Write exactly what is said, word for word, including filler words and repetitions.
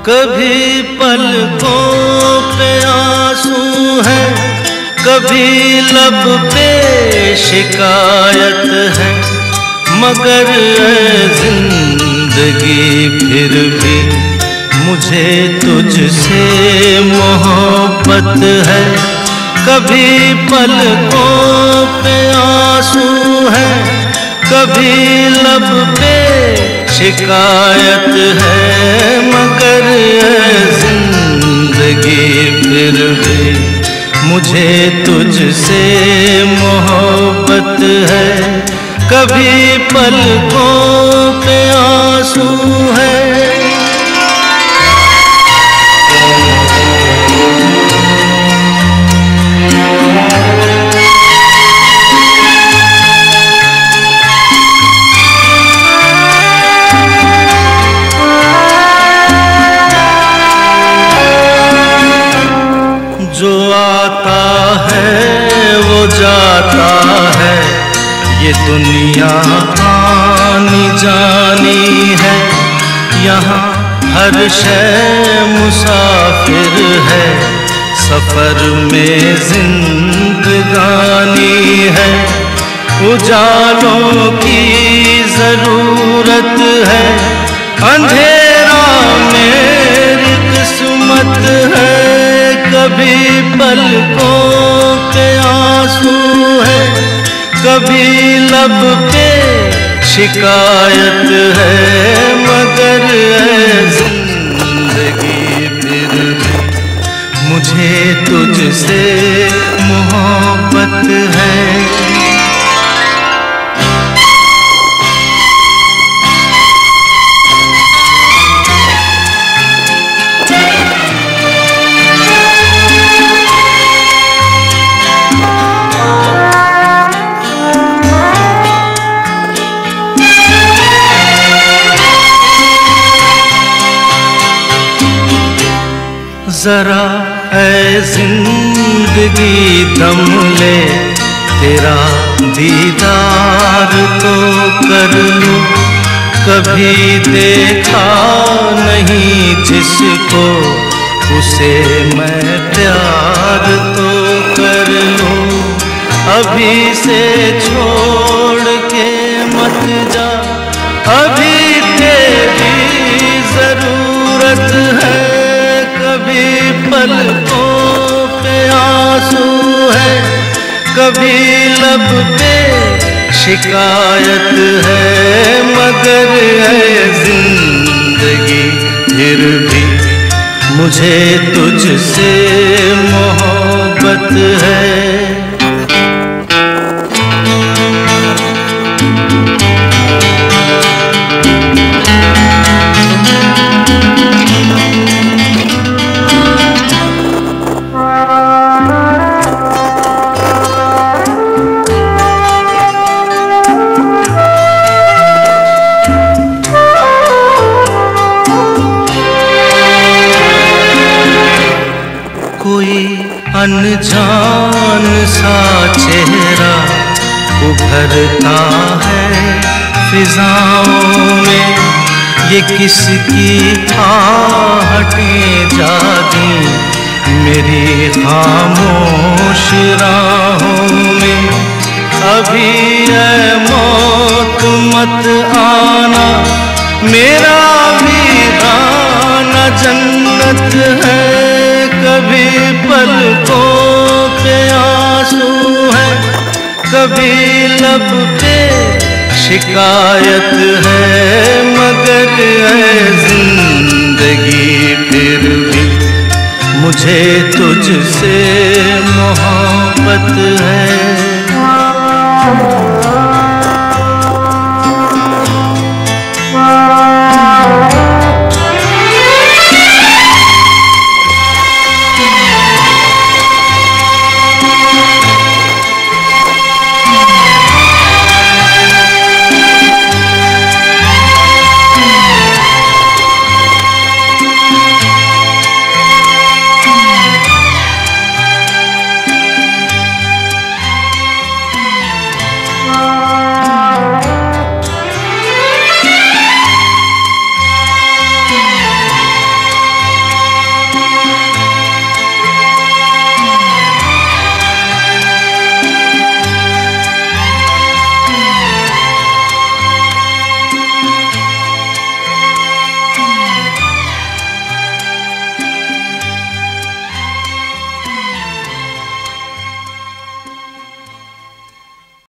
कभी पलकों पे आंसू है, कभी लब पे शिकायत है, मगर ऐ जिंदगी फिर भी मुझे तुझसे मोहब्बत है। कभी पलकों पे आंसू है, कभी लब पे शिकायत है, मगर जिंदगी फिर भी मुझे तुझसे मोहब्बत है। कभी पलकों पे आंसू है। जो आता है वो जाता है, ये दुनिया आनी जानी है। यहाँ हर शय मुसाफिर है, सफर में जिंदगानी है। उजालों की जरूरत है, अंधेरा मेरी किस्मत है। कभी पलकों पे आंसू है, कभी लब पे शिकायत है, मगर जिंदगी फिर भी मुझे तुझसे मोहब्बत है। जरा है जिंदगी दम ले, तेरा दीदार तो कर लूं। कभी देखा नहीं जिसको, उसे मैं प्यार तो कर लूं। अभी से छोड़ के मत जा, अभी तेरी जरूरत है। कभी पलकों पे आंसू है, कभी लब पे शिकायत है, मगर है जिंदगी फिर भी मुझे तुझसे मोहब्बत है। कोई अनजान सा चेहरा उभरता है फिजाओं में, ये किसकी आहटें जागी मेरी खामोश राहों में। अभी ऐ मौत मत आना, मेरा वीराना जन्नत है। कभी पलकों पे आंसू है, कभी लब पे शिकायत है, मगर है जिंदगी फिर भी मुझे तुझसे मोहब्बत है।